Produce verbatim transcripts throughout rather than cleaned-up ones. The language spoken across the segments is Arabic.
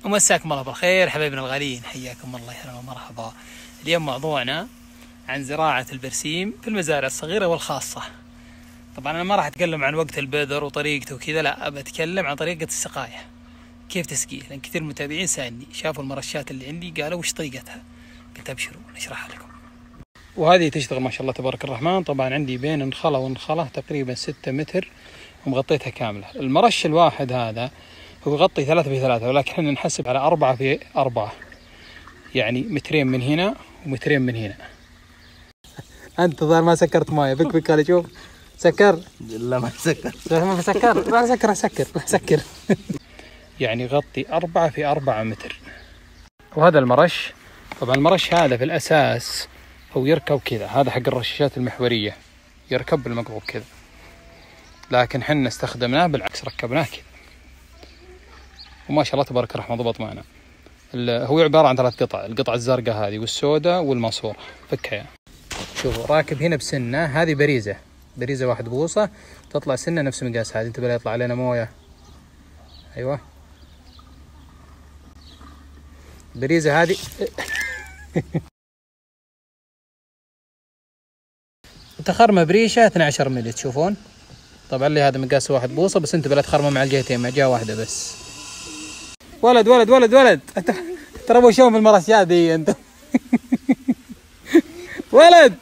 ومساكم الله بالخير حبايبنا الغاليين، حياكم الله يا ومرحبا. اليوم موضوعنا عن زراعة البرسيم في المزارع الصغيرة والخاصة. طبعا أنا ما راح أتكلم عن وقت البذر وطريقته وكذا، لا بتكلم عن طريقة السقاية، كيف تسقيه، لأن كثير متابعين سألني شافوا المرشات اللي عندي قالوا وش طريقتها، قلت أبشروا نشرحها لكم. وهذه تشتغل ما شاء الله تبارك الرحمن. طبعا عندي بين انخلة وانخلة تقريبا ستة متر ومغطيتها كاملة. المرش الواحد هذا هو يغطي ثلاثة في ثلاثة، ولكن احنا نحسب على أربعة في أربعة، يعني مترين من هنا ومترين من هنا. أنت ظاهر ما سكرت موية، بك بك قال شوف سكر. لا ما سكر ما سكر لا سكر سكر سكر يعني يغطي أربعة في أربعة متر. وهذا المرش، طبعا المرش هذا في الأساس هو يركب كذا، هذا حق الرشاشات المحورية يركب بالمقلوب كذا، لكن حنا استخدمناه بالعكس، ركبناه كذا وما شاء الله تبارك الرحمن ضبط معنا. هو عبارة عن ثلاث قطع، القطعة الزرقاء هذه والسوداء والماسورة، فكها يعني. شوفوا راكب هنا بسنة، هذه بريزة بريزة واحد بوصة، تطلع سنة نفس مقاس هذه، انتبه لا يطلع علينا موية. ايوه بريزة هذه تخرمة بريشة اثني عشر ملي تشوفون. طبعا لي هذا مقاس واحد بوصة، بس انتبه لا تخرمه مع الجهتين، مع جهة واحدة بس. ولد ولد ولد ولد ترى ابو شوم المرشات دي انت ولد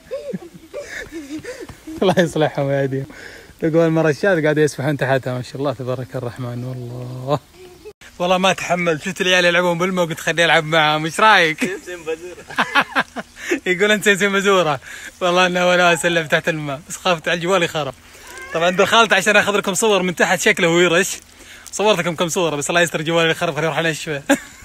الله يصلحهم ويهديهم. تقول المرشات قاعد يسبحون تحتها ما شاء الله تبارك الرحمن. والله والله ما تحملت، شفت العيال يلعبون بالماء وقلت خليني العب معاهم، ايش رايك؟ يقول انت سيسي مزوره، والله انه ولا اسلم تحت الماء، بس خافت على الجوال يخرب. طبعا دخلت عشان اخذ لكم صور من تحت شكله ويرش، صورت لكم كم صوره، بس الله يستر جوالي يخرب خليني اروح انشفه